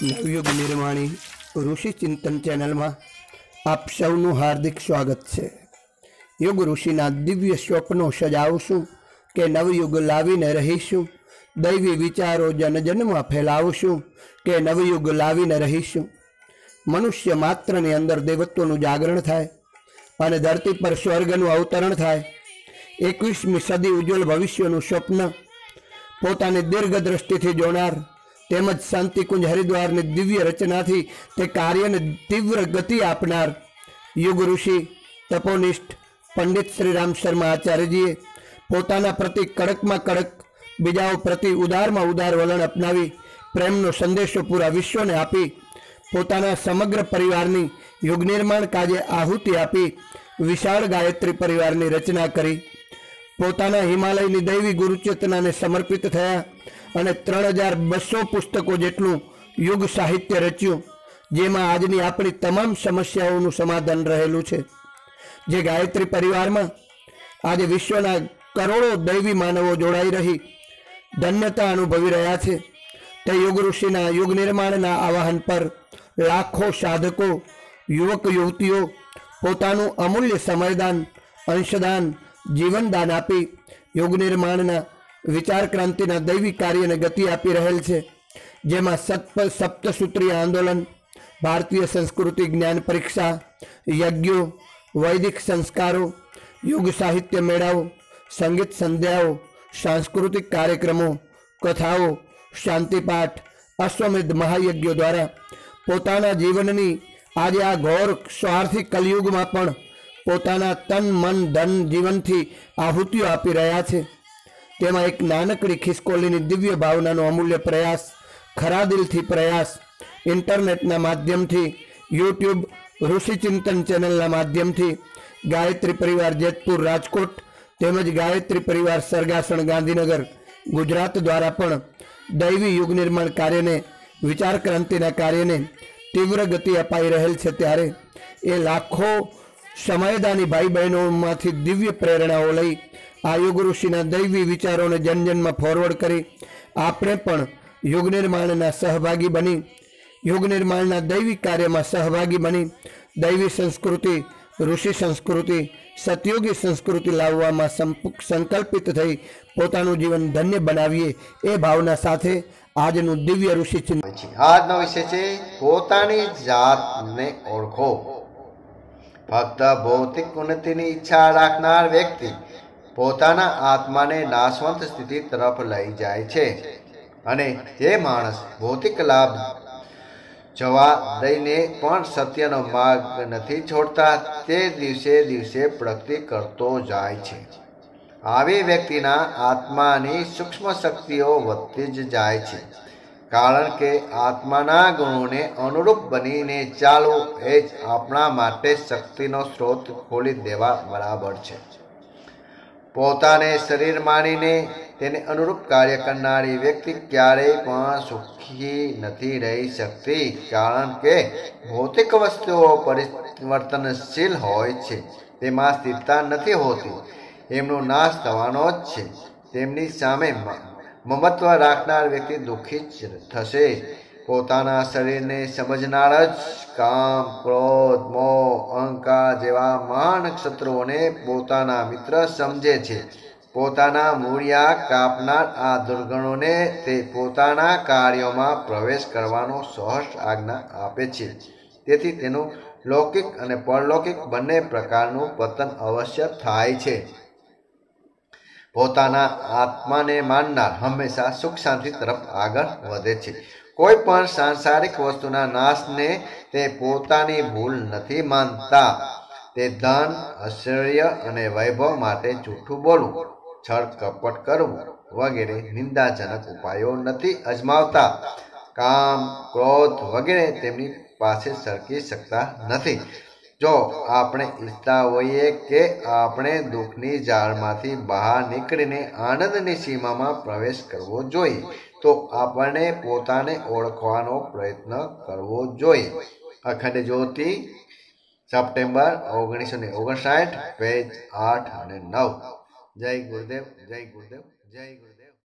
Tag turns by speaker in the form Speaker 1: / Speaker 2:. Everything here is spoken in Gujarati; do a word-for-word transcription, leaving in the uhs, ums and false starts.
Speaker 1: નવયુગ નિર્માણી ઋષિ ચિંતન ચેનલમાં આપ સૌનું હાર્દિક સ્વાગત છે। યુગ ઋષિના દિવ્ય સ્વપ્નો સજાવશું કે નવયુગ લાવીને રહીશું, દૈવી વિચારો જનજનમાં ફેલાવશું કે નવયુગ લાવીને રહીશું। મનુષ્ય માત્રની અંદર દેવત્વનું જાગરણ થાય અને ધરતી પર સ્વર્ગનું અવતરણ થાય। એકવીસમી સદી ઉજ્જવલ ભવિષ્યનું સ્વપ્ન પોતાની દીર્ઘ દ્રષ્ટિથી જોનાર તેમજ શાંતિકુંજ હરિદ્વારની દિવ્ય રચનાથી તે કાર્યને તીવ્ર ગતિ આપનાર યુગ ઋષિ તપોનિષ્ઠ પંડિત શ્રીરામ શર્મા આચાર્યજીએ પોતાના પ્રતિ કડકમાં કડક, બીજાઓ પ્રતિ ઉદારમાં ઉદાર વલણ અપનાવી પ્રેમનો સંદેશો પૂરા વિશ્વને આપી પોતાના સમગ્ર પરિવારની યુગ નિર્માણ કાજે આહુતિ આપી વિશાળ ગાયત્રી પરિવારની રચના કરી। પોતાના હિમાલયની દૈવી ગુરુચેતનાને સમર્પિત થયા અને ત્રણ હજાર બસો પુસ્તકો જેટલું યુગ સાહિત્ય રચ્યું, જેમાં આજની આપણી તમામ સમસ્યાઓનું સમાધાન રહેલું છે। જે ગાયત્રી પરિવારમાં આજે વિશ્વના કરોડો દૈવી માનવો જોડાઈ રહી ધન્યતા અનુભવી રહ્યા છે, તે યુગ ઋષિના યુગ નિર્માણના આવાહન પર લાખો સાધકો, યુવક યુવતીઓ પોતાનું અમૂલ્ય સમયદાન, અંશદાન, જીવનદાન આપી યુગ નિર્માણના વિચાર ક્રાંતિના દૈવી કાર્યને ગતિ આપી રહેલ છે। જેમાં સત્પ સપ્તસૂત્રીય આંદોલન, ભારતીય સંસ્કૃતિ જ્ઞાન પરીક્ષા, યજ્ઞો, વૈદિક સંસ્કારો, યુગ સાહિત્ય મેળાઓ, સંગીત સંધ્યાઓ, સાંસ્કૃતિક કાર્યક્રમો, કથાઓ, શાંતિપાઠ, અશ્વમેધ મહાયજ્ઞો દ્વારા પોતાના જીવનની આજે આ ઘોર સ્વાર્થી કલયુગમાં પણ પોતાના તન મન ધન જીવનથી આહુતિઓ આપી રહ્યા છે। તેમાં એક નાનકડી ખિસકોલીની દિવ્ય ભાવનાનો અમૂલ્ય પ્રયાસ, ખરા દિલથી પ્રયાસ, ઇન્ટરનેટના માધ્યમથી, યુટ્યુબ ઋષિ ચિંતન ચેનલના માધ્યમથી ગાયત્રી પરિવાર જેતપુર રાજકોટ તેમજ ગાયત્રી પરિવાર સરગાસણ ગાંધીનગર ગુજરાત દ્વારા પણ દૈવી યુગ નિર્માણ કાર્યને, વિચાર ક્રાંતિના કાર્યને તીવ્ર ગતિ અપાઈ રહેલ છે। ત્યારે એ લાખો સમયદાની ભાઈ બહેનોમાંથી દિવ્ય પ્રેરણાઓ લઈ આ યુગ ઋષિના દૈવી વિચારોને જનજનમાં ફોરવર્ડ કરી આપણે પણ યુગ નિર્માણના સહભાગી બની યુગ નિર્માણના દૈવી કાર્યમાં સહભાગી બની દૈવી સંસ્કૃતિ, ઋષિ સંસ્કૃતિ, સતયુગી સંસ્કૃતિ લાવવામાં સંકલ્પિત થઈ પોતાનું જીવન ધન્ય બનાવીએ એ ભાવના સાથે આજનું દિવ્ય ઋષિ ચિંતન
Speaker 2: આજનો વિષય છે પોતાની જાતને ઓળખો। ફક્ત ભૌતિક ઉન્નતિની ઈચ્છા રાખનાર વ્યક્તિ પોતાના આત્માને નાશવંત સ્થિતિ તરફ લઈ જાય છે અને જે માણસ ભૌતિક લાભ જવા દઈને પણ સત્યનો માર્ગ નથી છોડતા તે દિવસે દિવસે પ્રગતિ કરતો જાય છે। આવી વ્યક્તિના આત્માની સૂક્ષ્મ શક્તિઓ વધતી જ જાય છે, કારણ કે આત્માના ગુણોને અનુરૂપ બનીને ચાલવું એ જ આપણા માટે શક્તિનો સ્ત્રોત ખોલી દેવા બરાબર છે। પોતાને શરીર માનીને તેને અનુરૂપ કાર્ય કરનારી વ્યક્તિ ક્યારેય પણ સુખી નથી રહી શકતી, કારણ કે ભૌતિક વસ્તુઓ પરિવર્તનશીલ હોય છે, તેમાં સ્થિરતા નથી હોતી, એમનો નાશ થવાનો જ છે। તેમની સામે મમત્વ રાખનાર વ્યક્તિ દુઃખી જ થશે। પોતાના શરીરને સમજનાર જ કામ, ક્રોધ, મોહ, અહંકાર જેવા મહાન શત્રુઓને પોતાના મિત્ર સમજે છે। પોતાના મૂળિયા કાપનાર આ દુર્ગણોને તે પોતાના કાર્યોમાં પ્રવેશ કરવાનો સહજ આજ્ઞા આપે છે। તેથી તેનું લૌકિક અને પરલૌકિક બંને પ્રકારનું પતન અવશ્ય થાય છે। પોતાના આત્માને માનનાર હંમેશા સુખ શાંતિ તરફ આગળ વધે છે। કોઈ પણ સાંસારિક વસ્તુના નાશને તે પોતાની ભૂલ નથી માનતા। તે ધન, ઐશ્વર્ય અને વૈભવ માટે જૂઠું બોલવું, છળ કપટ કરવું વગેરે નિંદાજનક ઉપાયો નથી અજમાવતા। કામ, ક્રોધ વગેરે તેમની પાસે સરકી શકતા નથી। જો આપણે ઈચ્છતા હોઈએ કે આપણે દુઃખની જાળમાંથી બહાર નીકળીને આનંદની સીમામાં પ્રવેશ કરવો જોઈએ તો આપણને પોતાને ઓળખવાનો પ્રયત્ન કરવો જોઈએ। અખંડ જ્યોતિ, સપ્ટેમ્બર ઓગણીસો ને ઓગણસાઠ, પેજ આઠ અને નવ। જય ગુરુદેવ, જય ગુરુદેવ, જય ગુરુદેવ।